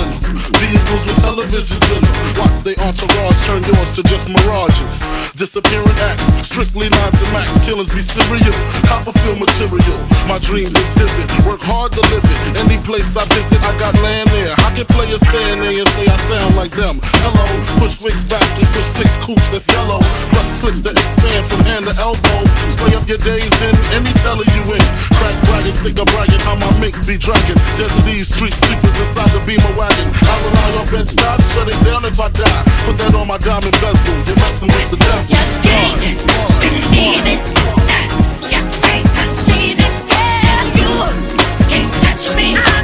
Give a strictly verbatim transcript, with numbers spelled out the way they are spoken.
in them. Vehicles with televisions in them. Watch they entourage turn yours to just mirages. Disappearing acts, strictly nines and max. Killings be serial, Copperfield material. My dreams is vivid, work hard to live it. Any place I visit, I got land there. I can play a stand there and say I sound like them. Hello, push wigs back and push six coops that's yellow. Plus clips that expand from hand to elbow. Spray up your days in any teller you in. Crack bragging, take a bragging, how my mink be dragging. Desert these street sweepers inside the beamer wagon. I rely on Bed-Stuy to shut it down if I die. Put that on my diamond bezel, you're messing with the devil. You dig it, believe it, you can't conceive it, yeah, you can't touch me.